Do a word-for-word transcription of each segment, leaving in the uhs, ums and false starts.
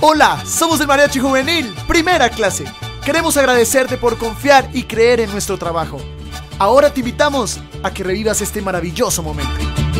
Hola, somos el Mariachi Juvenil, primera clase. Queremos agradecerte por confiar y creer en nuestro trabajo. Ahora te invitamos a que revivas este maravilloso momento.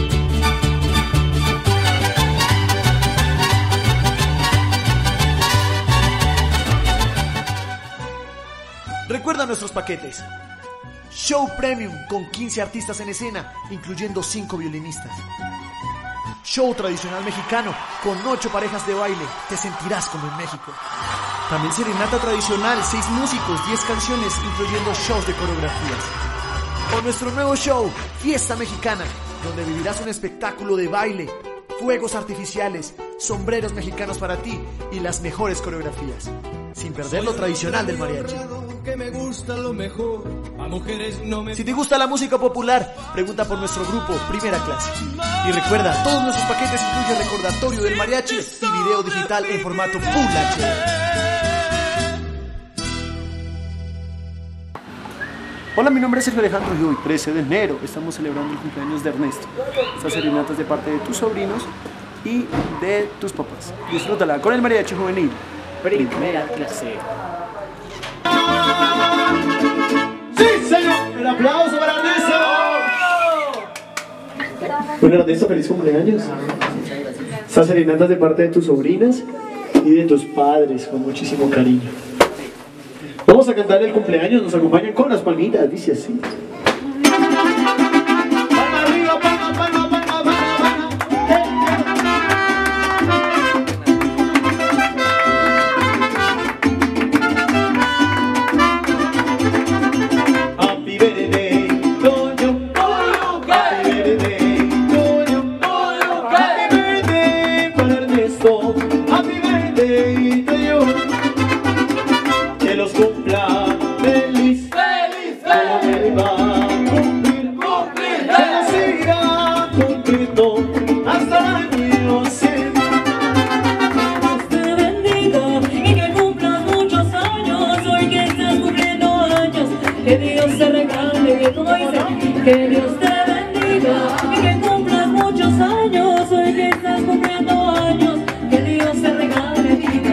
Recuerda nuestros paquetes. Show Premium con quince artistas en escena, incluyendo cinco violinistas. Show tradicional mexicano con ocho parejas de baile, te sentirás como en México. También serenata tradicional, seis músicos, diez canciones, incluyendo shows de coreografías. O nuestro nuevo show, Fiesta Mexicana, donde vivirás un espectáculo de baile, fuegos artificiales, sombreros mexicanos para ti y las mejores coreografías, sin perder lo tradicional del mariachi. Si te gusta la música popular, pregunta por nuestro grupo Primera Clase. Y recuerda, todos nuestros paquetes incluyen recordatorio del mariachi y video digital en formato Full H D. Hola, mi nombre es Sergio Alejandro y hoy, trece de enero, estamos celebrando el cumpleaños de Ernesto. Estas serenatas de parte de tus sobrinos y de tus papás. Disfrútala con el Mariachi Juvenil. Primera Clase. ¡Sí, señor! ¡Un aplauso para Ernesto! Bueno, Ernesto, feliz cumpleaños. Estas serenatas de parte de tus sobrinas y de tus padres, con muchísimo cariño. Vamos a cantar el cumpleaños, nos acompañan con las palmitas, dice así. Palma arriba, palma, palma, palma, palma, palma. Happy birthday to you, happy birthday to you, happy birthday para Ernesto, happy birthday to you. Que los cumpla feliz, feliz, como él va a cumplir, cumplir, que los siga cumpliendo hasta el año cien. Dios te bendiga y que cumplas muchos años, hoy que estás cumpliendo años, que Dios te regale, que como dice, que Dios te bendiga y que cumplas muchos años, hoy que estás cumpliendo años, que Dios te regale vida.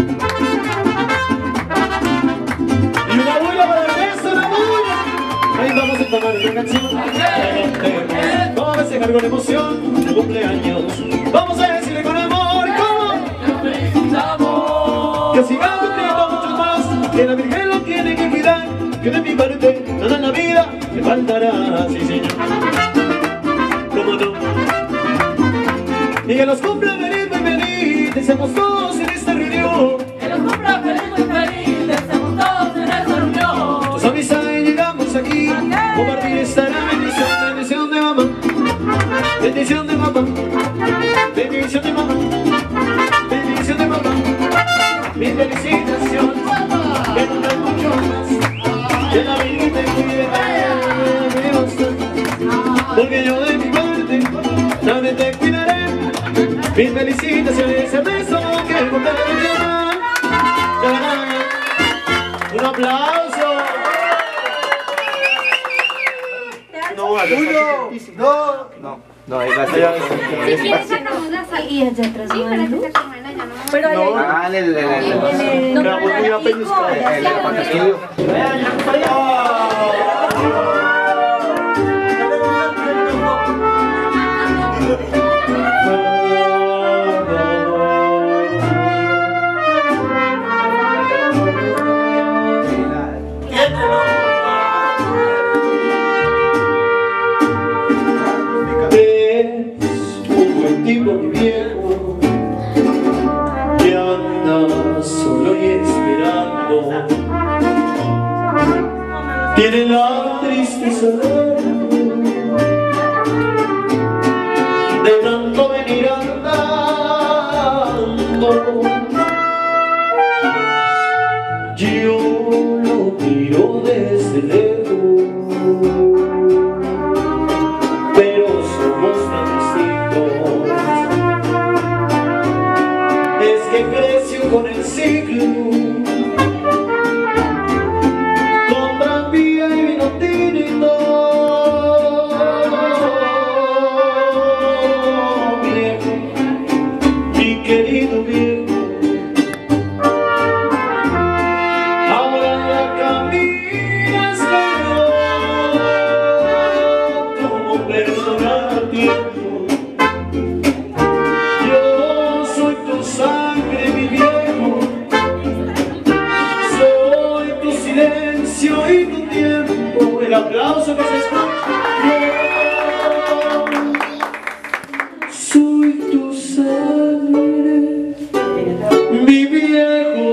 Vamos a tomar una canción. Vamos a festejar con emoción el cumpleaños. Vamos a decirle con amor ¿cómo? Que siga cumpliendo muchos más, que la Virgen lo tiene que cuidar, que de mi parte nada en la vida me faltará, sí señor. ¿Cómo no? Y que los cumpla feliz, muy feliz, deseamos todos en esta reunión. Que los cumpla feliz, muy feliz, deseamos todos en esta reunión. Tus amistades llegamos aquí, compartir esta bendición, bendición de mamá, bendición de mamá, bendición de mamá, bendición de mamá, mi felicitación, que nunca mucho más, que la Virgen te cuide, me basta, porque yo de mi parte también te cuidaré, mis felicitaciones, Ernesto, que por un aplauso. No, uno, dos, no, no, es la Si quieres sacamos la salida ya atrás. Sí, para que se coman allá, ¿no? Pero ahí hay... Ah, le, le, le, No, pero ahí hay pico, tipo mi viejo que anda solo y esperando, tiene la tristeza Soy tu sangre, mi viejo.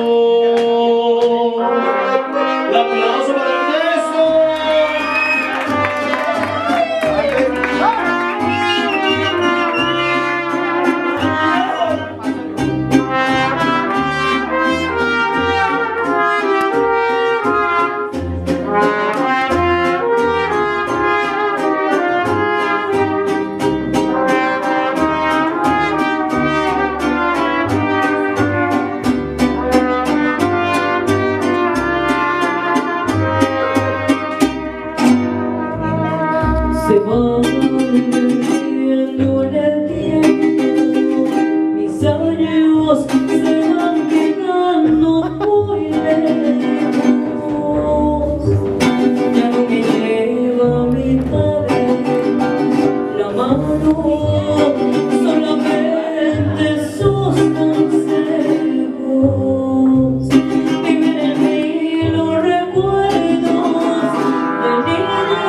Un aplauso para Ernesto. Se van perdiendo en el tiempo, mis años se van quedando muy lejos. Ya no me lleva mi padre la mano, solamente sus consejos. Viven en mí los recuerdos de niña.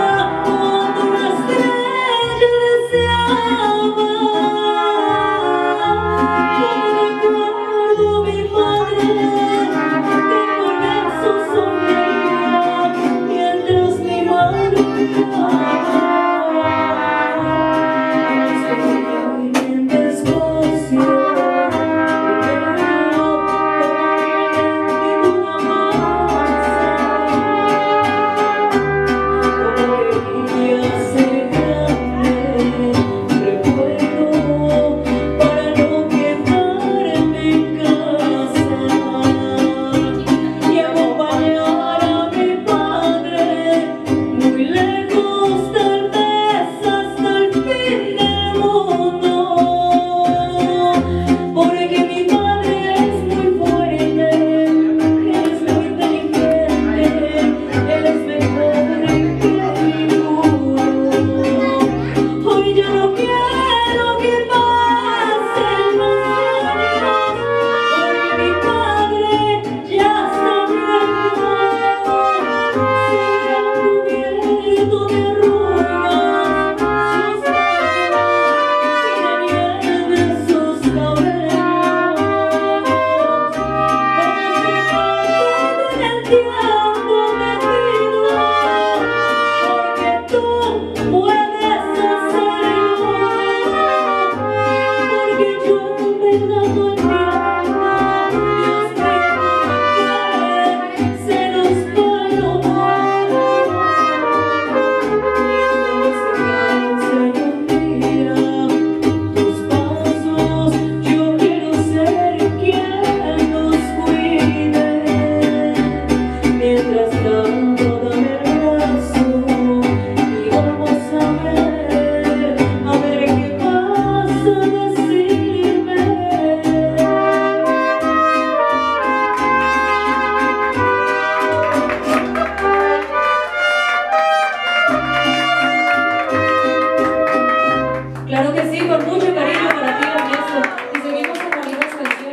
Claro que sí, con mucho cariño para ti, Ernesto. Y seguimos con bonitas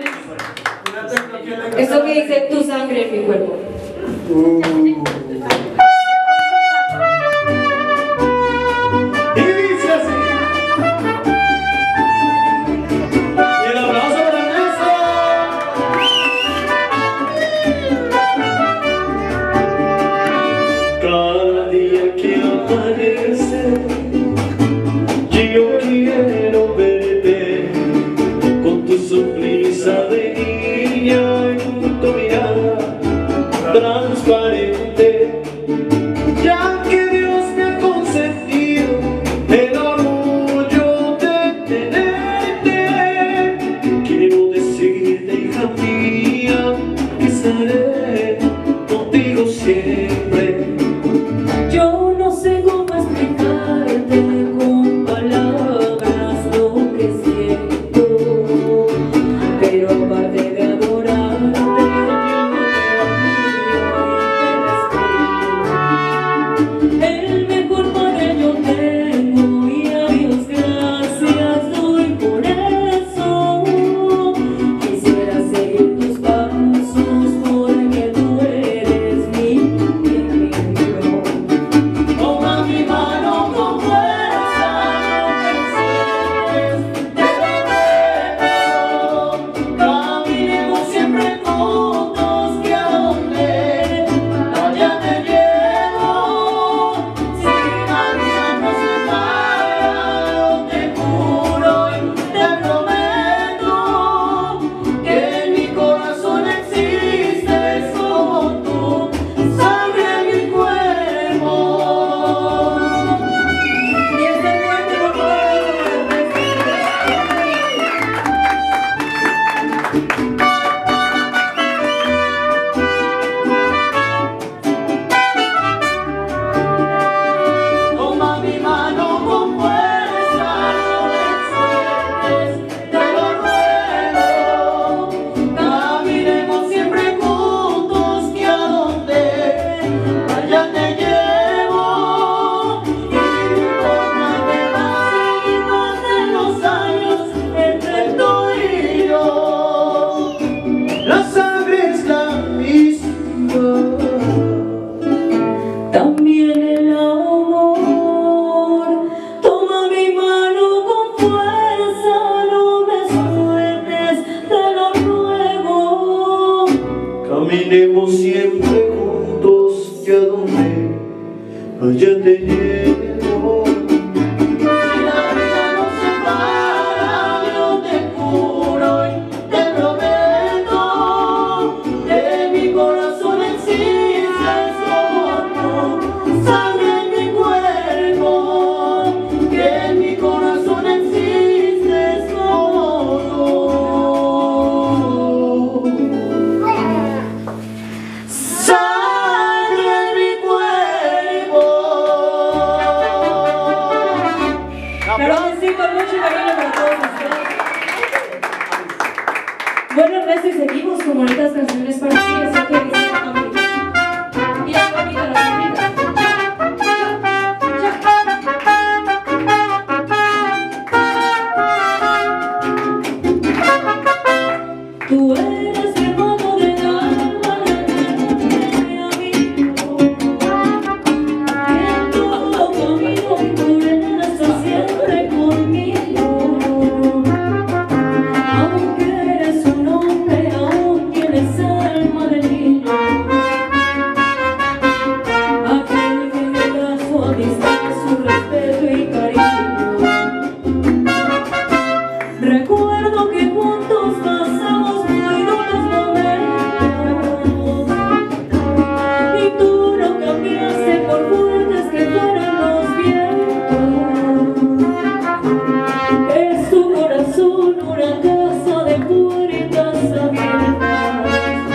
canciones. Eso que dice tu sangre en mi cuerpo. Uh. Y dice así. Y el aplauso para Ernesto. Cada día que amanece, yo quiero verte con tu sonrisa de niña en tu mirada transparente. Iremos siempre juntos y a donde allá te llevo. Si la vida nos separa, yo te juro y te prometo que en mi corazón existes como tú, sangre en mi cuerpo, que en mi corazón existes como tú. Sangre en mi cuerpo. Claro que sí, con mucho cariño para todos ustedes. Bueno, Ernesto, y seguimos con bonitas canciones para ti, así que dice amigos. Y la bonita, la bonita. Tú eres mi hermano de alma, mi amigo, que en todo camino tú estás siempre conmigo. Aunque eres un hombre, aún tienes alma de niño. Aquel que me da su amistad, su respeto y cariño. Recuerdo que juntos pasamos muy duros momentos y tú no cambiaste por fuertes que fueran los vientos. Es tu corazón una casa de puertas abiertas.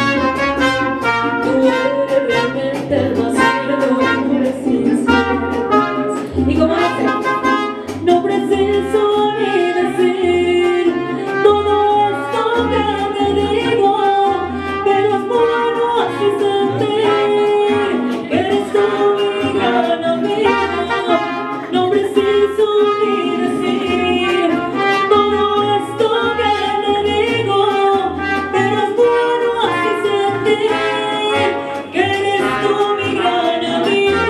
Tú eres realmente el más cierto, amores sinceros. Y como hace, no preciso ni decir todo esto que te digo, pero es bueno así sentir que eres tú mi gran amigo. No preciso ni decir todo esto que te digo, pero es bueno así sentir que eres tú mi gran amigo.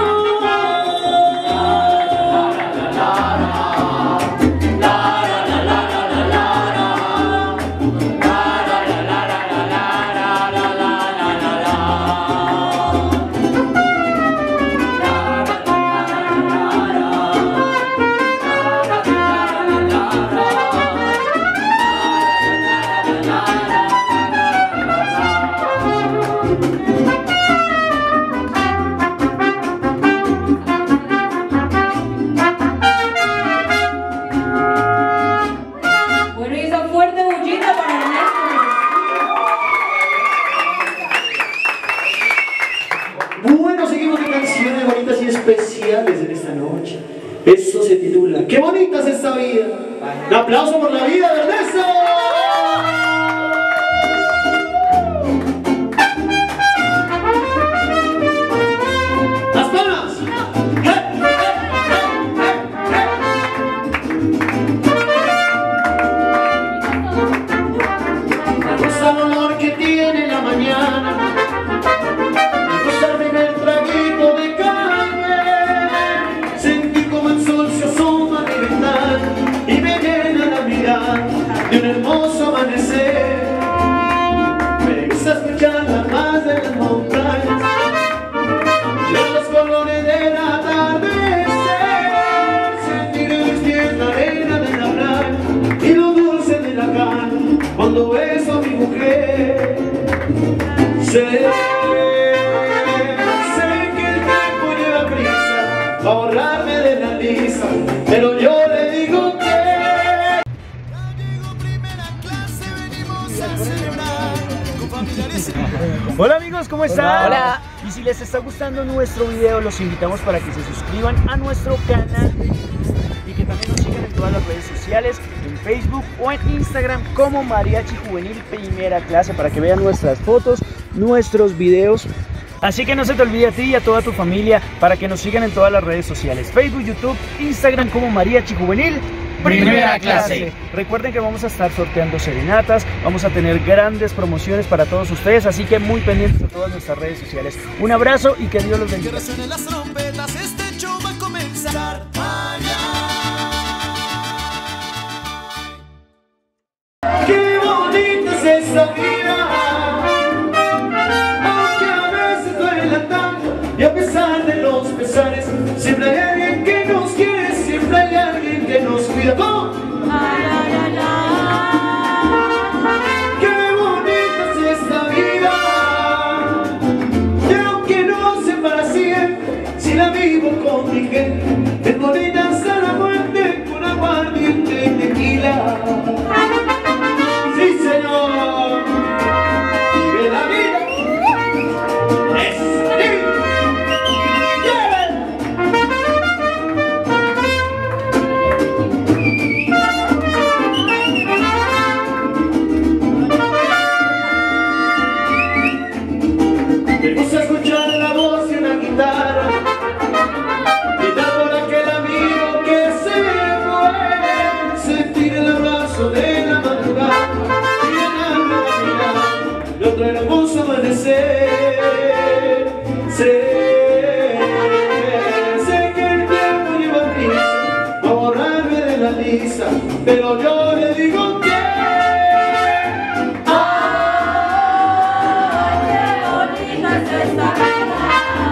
Bueno, y esa fuerte bullita para Ernesto. Bueno, seguimos con canciones bonitas y especiales en esta noche. Esto se titula ¡Qué bonita es esta vida! Un aplauso por la vida de Ernesto. Las palmas. ¡Eh! Me gusta el olor que tiene la mañana. Me gusta el primer traguito de café. Sentir como el sol se asoma a mi ventana y me llena la mirada de un hermoso amanecer. Me gusta escuchar la paz de las montañas, ver los colores del atardecer, sentir en mis pies la arena de la playa y lo dulce de la carne cuando beso a mi mujer. Sé, sé que el tiempo lleva prisa a borrarme de la lista, pero yo le digo que Hola amigos, ¿cómo están? Hola. Y si les está gustando nuestro video, los invitamos para que se suscriban a nuestro canal y que también nos sigan en todas las redes sociales, en Facebook o en Instagram como Mariachi Juvenil Primera Clase, para que vean nuestras fotos, nuestros videos. Así que no se te olvide a ti y a toda tu familia para que nos sigan en todas las redes sociales, Facebook, YouTube, Instagram como Mariachi Juvenil Primera Clase. Recuerden que vamos a estar sorteando serenatas, vamos a tener grandes promociones para todos ustedes, así que muy pendientes de todas nuestras redes sociales. Un abrazo y que Dios los bendiga. Que resuenen las trompetas, este show va a comenzar. qué bonita es esta vida. Elisa, pero yo le digo que ay, qué bonita es esta vida.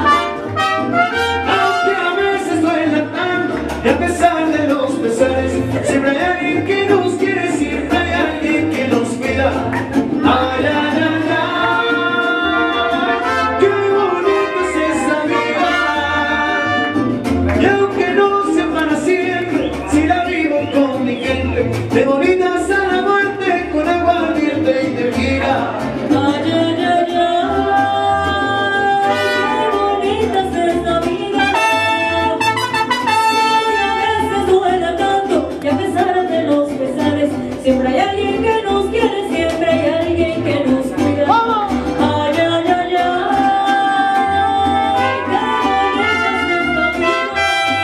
Aunque a veces duela tanto y a pesar de los pesares, siempre hay alguien que nos quiere, siempre hay alguien que nos cuida. Ay, ay, ay, ay, qué bonita es esa vida. Y aunque no sea para siempre, si la vivo con mi gente, de bonitas a la muerte con aguardiente y tequila. Ay, ay, ay, ay, qué bonita es esta vida. Y a veces duela tanto y a pesar de los pesares, siempre hay alguien que nos quiere, siempre hay alguien que nos cuida. Ay, ay, ay, ay, qué bonita es esta vida.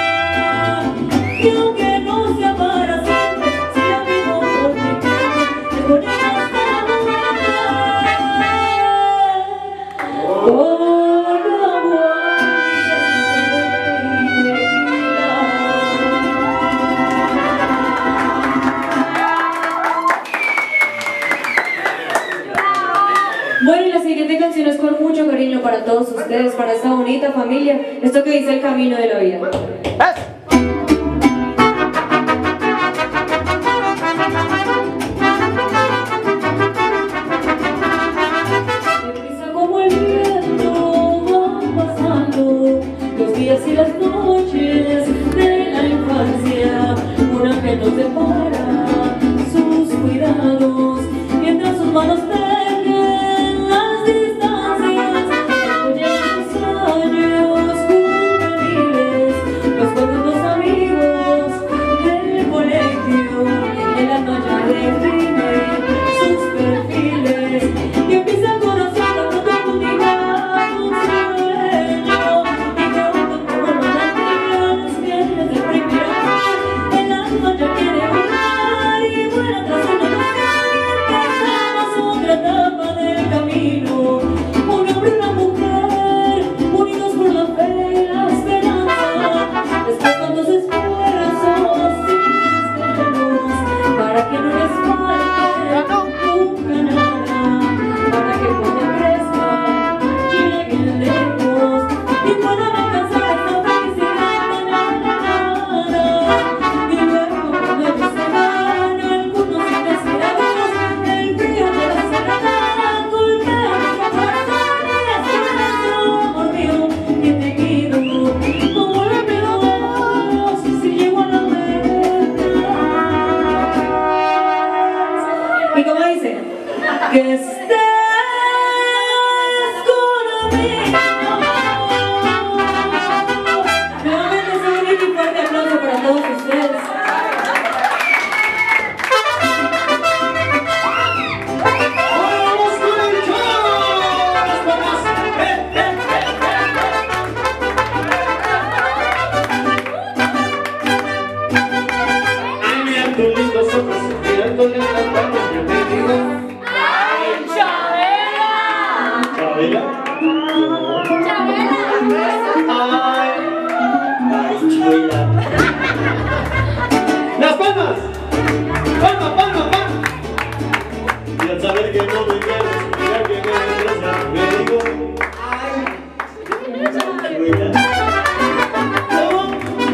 Y aunque no sea para siempre, si la vivo por mi gente, es bonita hasta la muerte. Con bueno, y la siguiente canción es con mucho cariño para todos ustedes, para esta bonita familia. Esto que dice El Camino de la Vida. Deprisa como el viento van pasando los días y las noches de la infancia. Un ángel nos depara sus cuidados mientras sus manos tejen las distancias. Después llegan los años juveniles, los juegos, los amigos del colegio. El alma ya define sus perfiles y empieza a conocer la profundidad de un sueño. Y que juntos como manantiales vienen del primer amor. El alma ya quiere volar y vuela tras una canción. Empezamos otra etapa del camino. Un hombre y una mujer unidos por la fe y la esperanza. Después tantos esfuerzos y desvelos para que no les falte nunca nada, para que cuando crezcan lleguen lejos y puedan alcanzar esta felicidad de nada. Y luego cuando ellos se van, algunos inesperados, el frío de la serenata golpea nuestro corazón y es nuestro amor mío que te guido como le pido a Dios si llego a la meta. Y como dice, que estés conmigo. Nuevamente un bonito y fuerte aplauso para todos ustedes. ¡Vamos con el show! ¡Las palmas! ¡Eh, eh, eh, eh! Ay, mira tus lindos ojos, mira tus lindas manos, yo te digo. ¡Ay, Chabela! ¿Chabela? Ay, ay, chuela. ¡Las palmas! ¡Palma, palma, palma! Y al saber que no me quieres, mira que me desgracia, me digo, ay, chuela. ¿Cómo?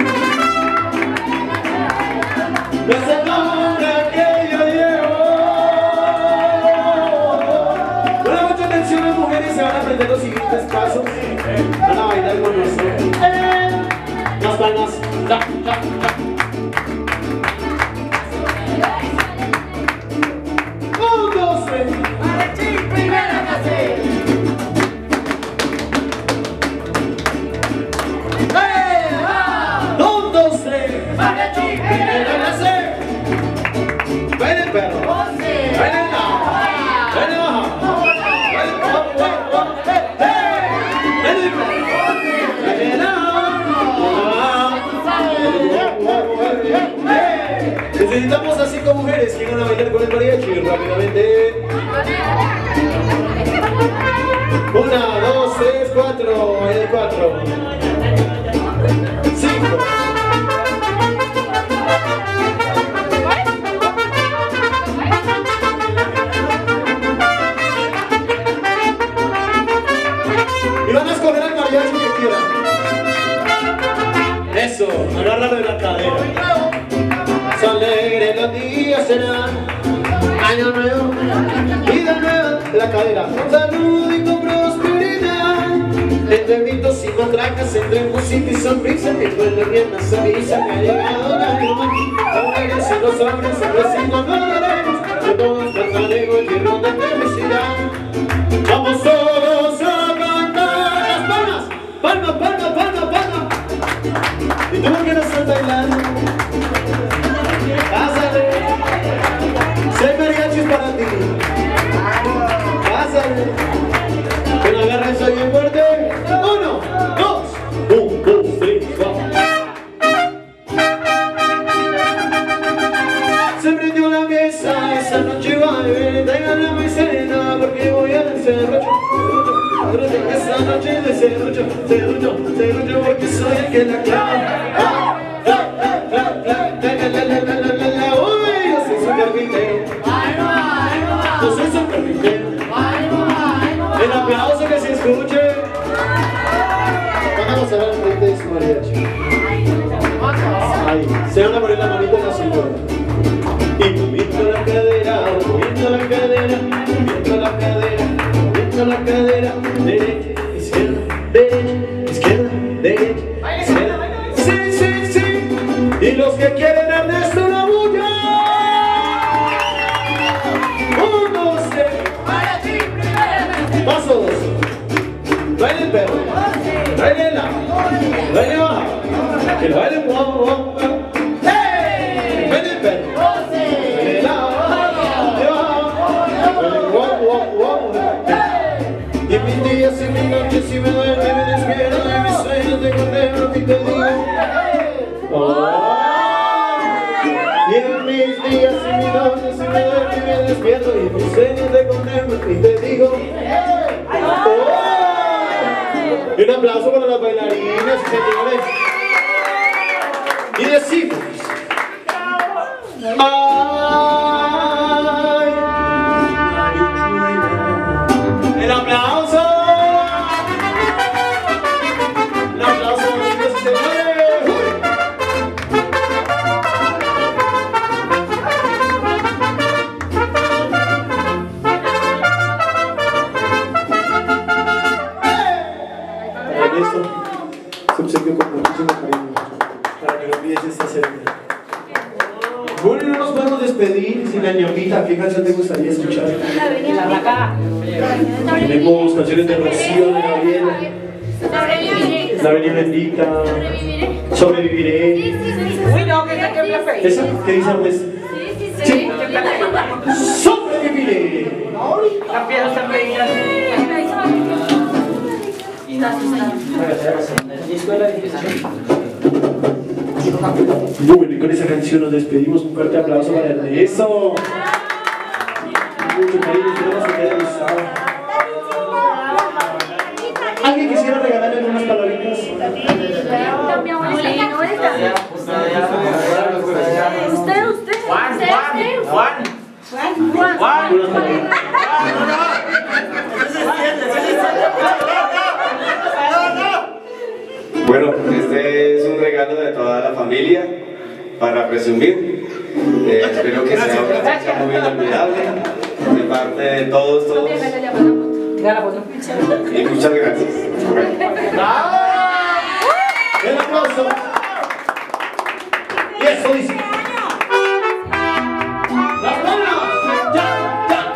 No es el nombre que yo llevo. Bueno, mucha atención, las mujeres se van a aprender los siguientes pasos. Van a bailar con nosotros. Las palmas. Da, da, da. Un, dos, tres. Primera clase. Un, dos, tres. Primera clase. Ven el perro. Ven el lado. Ven abajo. Ven, oh, oh, oh, hey, hey. Ven el perro. Ven el lado. Necesitamos a cinco mujeres que van a bailar con el mariachi rápidamente. Una, dos, tres, cuatro. Ahí hay cuatro. Cinco. Agárralo de la cadera. Son alegres los días serán. Año nuevo, vida nueva, la cadera. Salud y con prosperidad. Entre mitos y matracas, entre música y sonrisa, que pueblo bien nos avisa que ha llegado la luna. Mujeres y los hombres, rezando no daremos, de todos cantaremos el hierro de felicidad. Vamos todos a cantar las palmas, palmas, palmas, palmas, palmas. Y tú que no estás bailando, pásale, seis mariachis para ti. Pásale, que no agarres ahí bien fuerte. Uno, dos, un, dos, tres, cuatro. Se prendió la mesa, esa noche va a beber, traigan la maicena porque voy al serrucho. Esa noche de serrucho, serrucho, serrucho porque soy el que la clava. Uy, yo soy su carpintero. Yo soy su carpintero. El aplauso que se escuche. Vamos a ver frente de su mariachi. Ahí, se van a poner la manita en la cintura. Y moviendo la cadera, moviendo la cadera, moviendo la cadera, moviendo la cadera. Derecha, izquierda, derecha, izquierda, derecha, izquierda. Sí, sí, sí. Y los que quieren Ernesto la bulla. Un, dos, tres. Paso dos. Baile el perro. Baile la. Baile baja. El baile guau, guau, guau. ¡Hey! Baile el perro. Baile la. Baile baja. Baile guau, guau, guau. Y mis días y mis noches y me duermo y me despierto y mis sueños de cordero y te digo. Oh. Y en mis días y mis noches y me duermo y me despierto y mis sueños de cordero y te digo. Oh. Y un aplauso para las bailarinas, señores. Y decimos. ¡Ay! ¡El aplauso! ¡El aplauso, amigos y señores! Para esto, se obsequió con muchísimo cariño, para que no olvides esta ceremonia. Bueno, no nos podemos despedir sin la ñapita. ¿Qué canción te gustaría escuchar? Tenemos canciones de Rocío, de Gabriela. La Avenida Bendita. Sobreviviré. Uy, no, que saque una fe. ¿Esa? ¿Qué dice Ernest? Sí. Sobreviviré. La piedra está pedida. Bueno, y con esa canción nos despedimos. Un fuerte aplauso para Ernesto. Mucho cariño, esperamos que te haya gustado. ¿Alguien quisiera regalarle algunas palabritas? Usted, usted. Juan, Juan, Juan. Juan. Juan. Bueno, este es un regalo de toda la familia para presumir. Eh, espero que sea una fecha muy inolvidable de parte de todos, todos. Y muchas gracias. El aplauso. Y eso dice. Las manos. Ya, ya,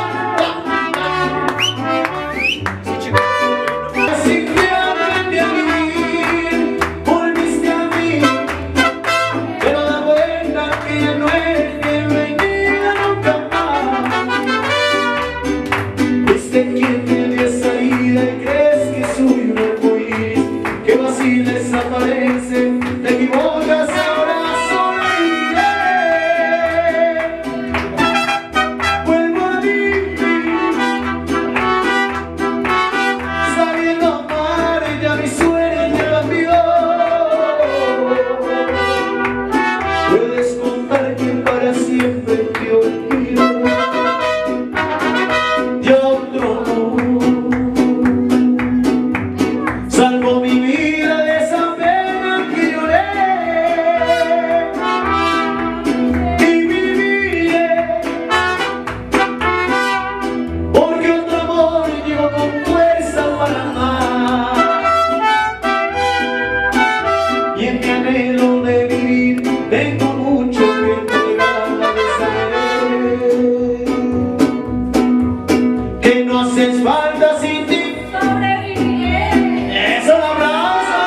ya, ya. Así que aprendí a vivir, volviste a mí, pero da vuelta que ya no eres bienvenida nunca más. Viste quien te dio salida y crees que soy un arcoíris, que vacila desaparece, te equivocas ahora soy. tengo mucho que entregarte. Que no haces falta sin ti. ¡Eso, un aplauso!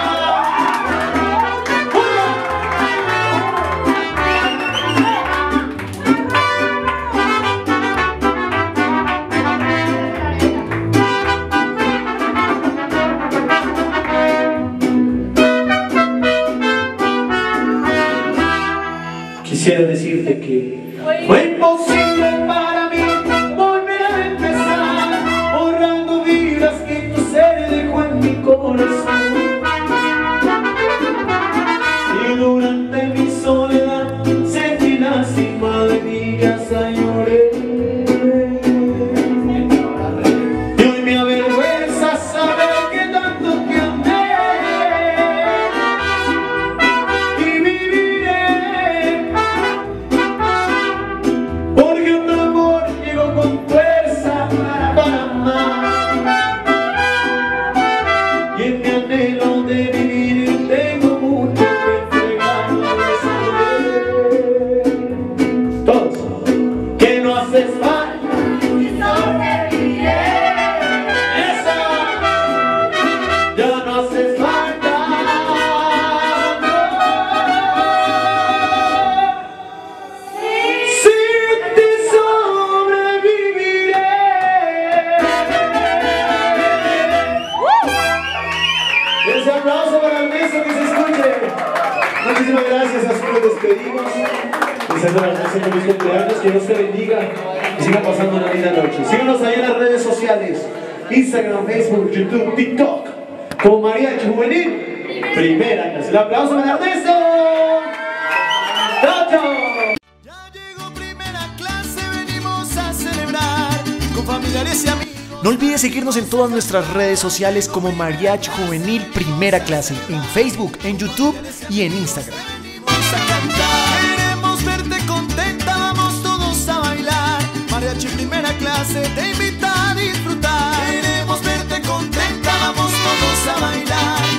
Quisiera decirte que fue imposible para mí volver a empezar, borrando vidas que tu ser dejó en mi corazón. Y durante mi soledad sentí lástima de mi casa, lloré. Y hoy me avergüenza saber que tanto te amé. Y viviré porque un amor llegó con fuerza para amar. Y en mi anhelo de vivir tengo mucho que entregarle. Todos. Que no haces falta y sobreviviré. Esa. Ya no haces falta. Sin ti sobreviviré. Ese aplauso para Ernesto, que se escuche. Muchísimas gracias, así nos despedimos. Deseando a Ernesto feliz cumpleaños, que Dios te bendiga y siga pasando una linda noche. Síguenos ahí en las redes sociales, Instagram, Facebook, YouTube, TikTok, como Mariachi Juvenil Primera Clase. El aplauso para Ernesto. ¡Chao, chao! Ya llegó Primera Clase, venimos a celebrar con familiares y amigos. No olvides seguirnos en todas nuestras redes sociales como Mariachi Juvenil Primera Clase, en Facebook, en YouTube y en Instagram. Venimos a cantar, queremos verte contenta, vamos todos a bailar. Mariachi Primera Clase te invita a disfrutar. Queremos verte contenta, vamos todos a bailar.